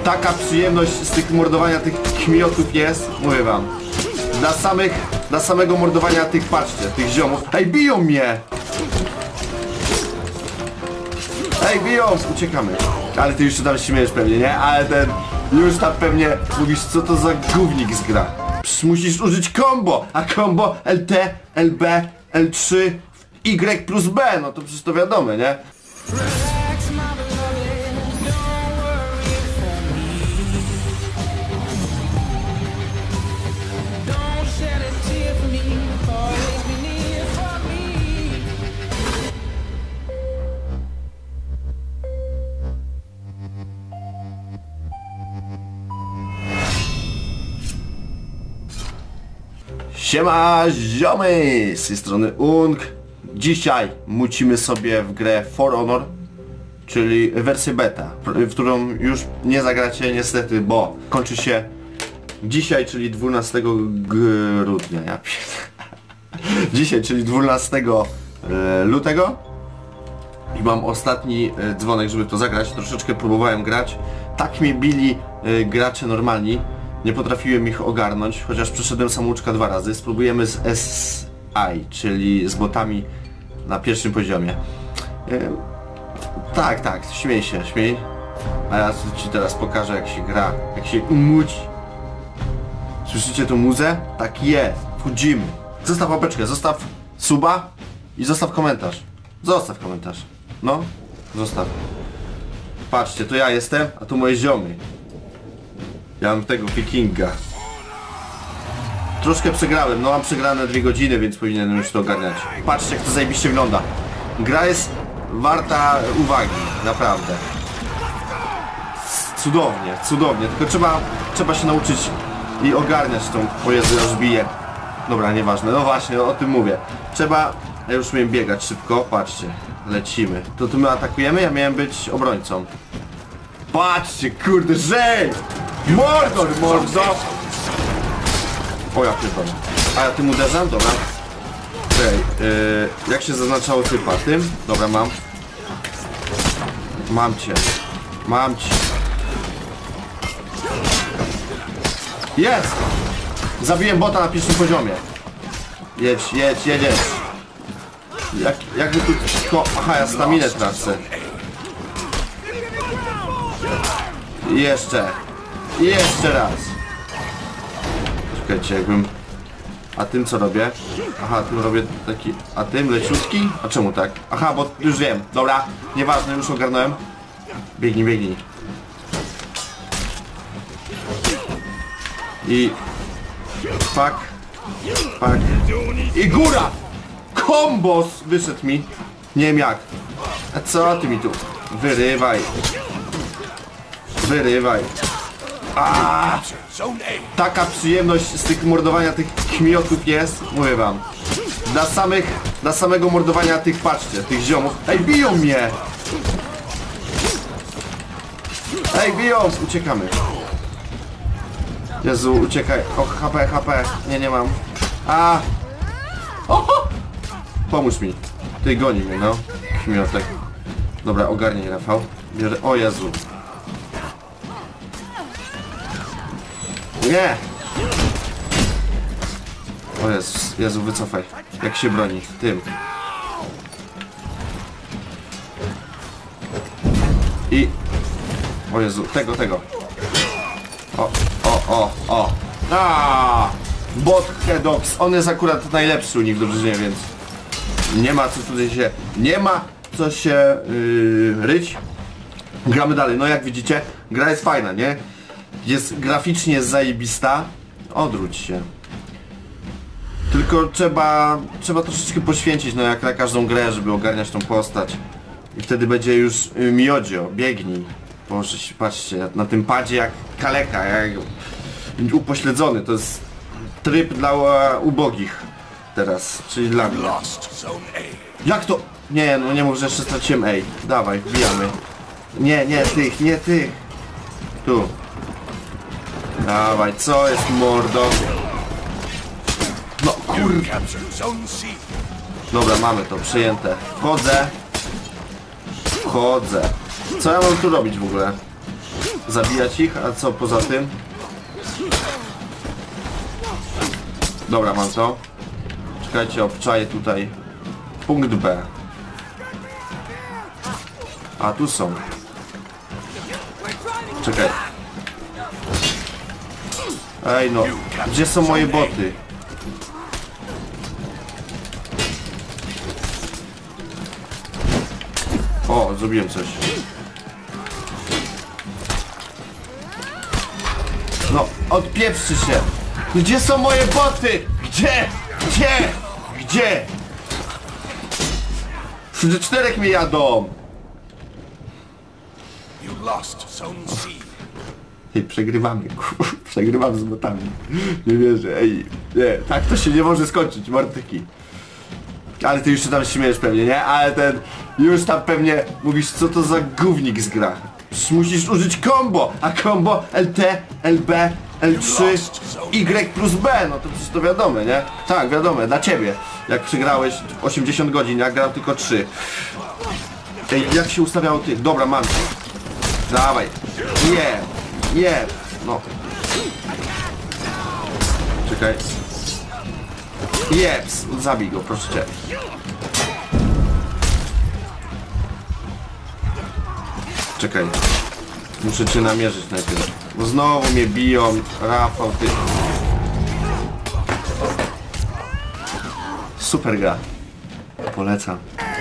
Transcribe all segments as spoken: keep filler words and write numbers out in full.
taka przyjemność z tych mordowania tych kmiotów jest, mówię wam. Dla samych, dla samego mordowania tych, patrzcie, tych ziomów. Ej, biją mnie! Ej, biją! Uciekamy. Ale ty już tam śmiejesz pewnie, nie? Ale ten, już tam pewnie mówisz, co to za gównik z gra. Psz, musisz użyć combo, a combo L T, L B, L trzy, Y plus B, no to przecież to wiadomo, nie? Siema ziomy! Z tej strony Ung. Dzisiaj mucimy sobie w grę For Honor, czyli wersję beta, w którą już nie zagracie niestety, bo kończy się dzisiaj, czyli dwunastego grudnia. Ja dzisiaj, czyli dwunastego lutego i mam ostatni dzwonek, żeby to zagrać. Troszeczkę próbowałem grać. Tak mnie bili gracze normalni. Nie potrafiłem ich ogarnąć, chociaż przeszedłem samouczka dwa razy. Spróbujemy z S I, czyli z botami na pierwszym poziomie. Yy, tak, tak, śmiej się, śmiej. A ja ci teraz pokażę, jak się gra, jak się muci. Słyszycie tą muzę? Tak jest, wchodzimy. Zostaw łapeczkę, zostaw suba i zostaw komentarz. Zostaw komentarz. No, zostaw. Patrzcie, to ja jestem, a tu moje ziomy. Ja mam tego wikinga. Troszkę przegrałem, no mam przegrane dwie godziny, więc powinienem już to ogarniać. Patrzcie, jak to zajebiście wygląda. Gra jest warta uwagi, naprawdę. Cudownie, cudownie, tylko trzeba, trzeba się nauczyć i ogarniać tą... O Jezu, ja już biję. Dobra, nieważne, no właśnie, o tym mówię. Trzeba... Ja już umiem biegać szybko, patrzcie. Lecimy. To tu my atakujemy, ja miałem być obrońcą. Patrzcie, kurde, żej! Mordor, mordo! O, ja pierdolę. A ja tym uderzam? Dobra. Okej, yy, jak się zaznaczało typa? Tym? Dobra, mam. Mam cię. Mam cię. Jest! Zabiłem bota na pierwszym poziomie. Jedź, jedź, jedziesz. Jak, jakby tu... Ko Aha, ja staminę tracę. Jeszcze. I jeszcze raz. Czekajcie, jakbym... A tym co robię? Aha, tym robię taki... A tym leciutki? A czemu tak? Aha, bo już wiem. Dobra, nieważne, już ogarnąłem. Biegnij, biegnij. I... Pak. Pak. I góra! Kombos wyszedł mi. Nie wiem jak. A co ty mi tu? Wyrywaj. Wyrywaj. A, taka przyjemność z tych mordowania tych kmiotów jest, mówię wam. Dla samych, dla samego mordowania tych, patrzcie, tych ziomów. Ej, biją mnie! Ej, biją! Uciekamy. Jezu, uciekaj. O, H P, H P. Nie, nie mam. A! Oho! Pomóż mi. Ty goni mnie, no. Kmiotek. Dobra, ogarnij, Rafał. Biorę. O Jezu. Nie! O Jezus, Jezu, wycofaj. Jak się broni? Tym. I... O Jezu, tego, tego. O, o, o, o. Aaaa! Bot Hedox. On jest akurat najlepszy u nich w drużynie, więc... Nie ma co tutaj się... Nie ma co się yy, ryć. Gramy dalej. No jak widzicie, gra jest fajna, nie? Jest graficznie zajebista. Odwróć się. Tylko trzeba trzeba troszeczkę poświęcić, no jak na każdą grę, żeby ogarniać tą postać. I wtedy będzie już y, miodzio, biegnij. Boże, patrzcie, na tym padzie jak kaleka, jak upośledzony. To jest tryb dla ubogich teraz, czyli dla mnie. Jak to? Nie, no nie mów, że jeszcze straciłem. Ej, dawaj, wbijamy. Nie, nie tych, nie tych. Tu. Dawaj, co jest, mordo? No kurwa. Dobra, mamy to, przyjęte. Wchodzę. Wchodzę. Co ja mam tu robić w ogóle? zabijać ich, a co poza tym? Dobra, mam to. Czekajcie, obczaję tutaj. Punkt B. A, tu są. Czekaj. Ej no, gdzie są moje boty? O, zrobiłem coś. No, odpieprzy się. Gdzie są moje boty? Gdzie? Gdzie? Gdzie? Wszędzie czterech mnie jadą. Ej, przegrywamy, kur... przegrywam z botami. Nie wierzę, ej, nie, tak to się nie może skończyć, mordyki. Ale ty już się tam śmiejesz pewnie, nie? Ale ten, już tam pewnie mówisz, co to za gównik z gra. Musisz użyć combo, a combo L T, L B, L trzy, Y plus B, no to przecież to wiadomo, nie? Tak, wiadomo, dla ciebie. Jak przegrałeś osiemdziesiąt godzin, ja grałem tylko trzy. Ej, jak się ustawiało tych? Dobra, mam cię. Dawaj. Nie, nie, no. Czekaj. Jeps, zabij go, proszę cię. Czekaj. Muszę cię namierzyć najpierw. Bo znowu mnie biją. Rafał, ty. Super gra. Polecam.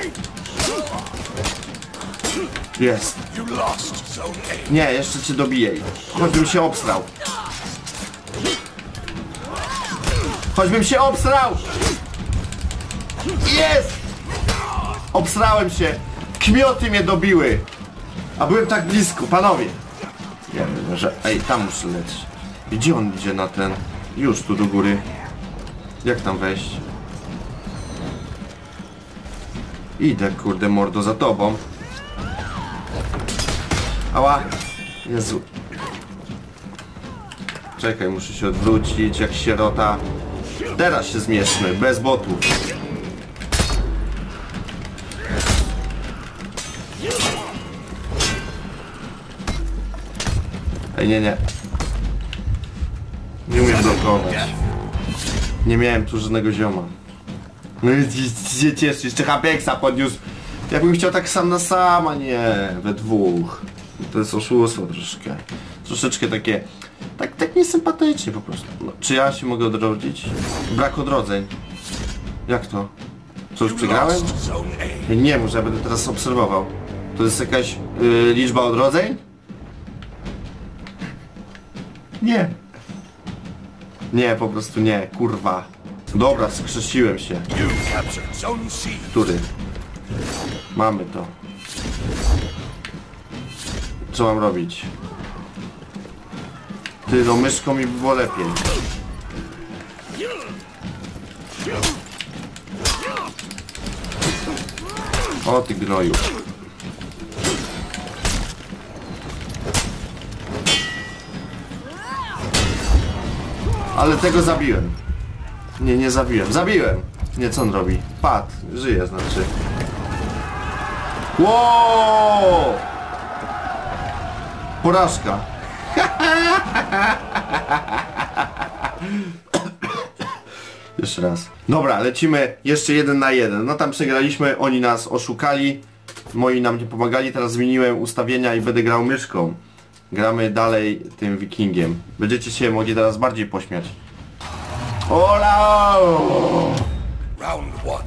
Jest. Nie, jeszcze cię dobiję. Choćbym się obstrał. Choćbym się obstrał! Jest! Obstrałem się. Kmioty mnie dobiły. A byłem tak blisko, panowie. Ja wiem, że... Ej, tam muszę lecieć. Gdzie on idzie na ten? Już tu do góry. Jak tam wejść? Idę, kurde mordo, za tobą. Ała. Jezu. Czekaj, muszę się odwrócić jak sierota. Teraz się zmierzmy, bez botów. Ej, nie, nie. Nie umiem blokować. Nie miałem tu żadnego zioma. No i się cieszę, jeszcze Hapexa podniósł. Ja bym chciał tak sam na sam, a nie we dwóch. To jest oszustwo troszeczkę. Troszeczkę takie... Tak, tak niesympatycznie po prostu. No, czy ja się mogę odrodzić? Brak odrodzeń. Jak to? Co, już przegrałem? Nie, może ja będę teraz obserwował. To jest jakaś yy, liczba odrodzeń? Nie. Nie, po prostu nie, kurwa. Dobra, skrzesiłem się. Który? Mamy to. Co mam robić? Ty, no myszką mi było lepiej. O ty gnoju. Ale tego zabiłem. Nie, nie zabiłem. Zabiłem! Nie, co on robi? Padł. Żyje, znaczy. Wow! Porażka. Jeszcze raz. Dobra, lecimy jeszcze jeden na jeden. No tam przegraliśmy, oni nas oszukali. Moi nam nie pomagali, teraz zmieniłem ustawienia i będę grał myszką. Gramy dalej tym wikingiem. Będziecie się mogli teraz bardziej pośmiać. Ola! Round one.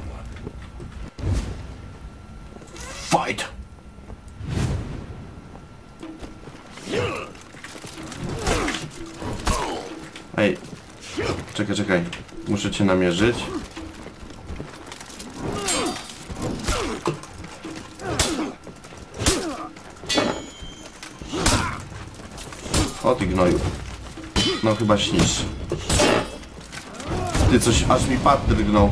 Fight! Ej. Czekaj, czekaj. Muszę cię namierzyć. O ty gnoju. No chyba śnisz. Ty coś aż mi pad drgnął.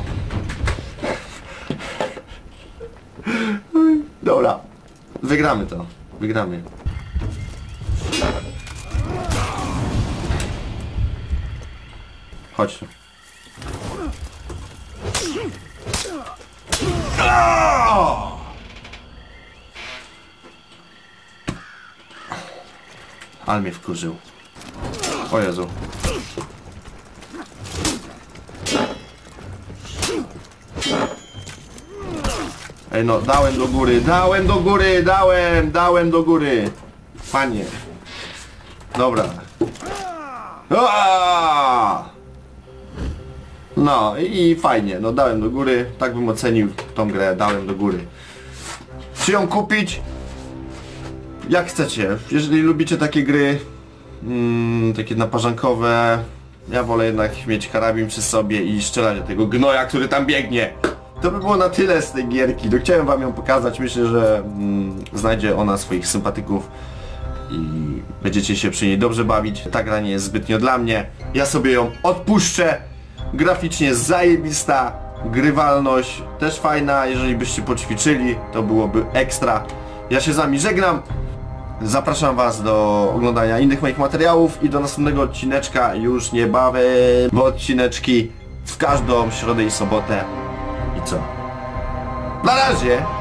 Dobra. Wygramy to. Wygramy. Chodź tu. Ale mnie wkurzył. O Jezu. Ej no, dałem do góry, dałem do góry, dałem, dałem do góry. Panie. Dobra. Aaaa! No i fajnie, no dałem do góry, tak bym ocenił tą grę, dałem do góry. Czy ją kupić? Jak chcecie, jeżeli lubicie takie gry, mm, takie naparzankowe, ja wolę jednak mieć karabin przy sobie i strzelać do tego gnoja, który tam biegnie. To by było na tyle z tej gierki, no, chciałem wam ją pokazać, myślę, że mm, znajdzie ona swoich sympatyków i będziecie się przy niej dobrze bawić. Ta gra nie jest zbytnio dla mnie, ja sobie ją odpuszczę. Graficznie zajebista, grywalność też fajna, jeżeli byście poćwiczyli, to byłoby ekstra. Ja się z wami żegnam, zapraszam was do oglądania innych moich materiałów i do następnego odcineczka już niebawem, bo odcineczki w każdą środę i sobotę. I co? Na razie!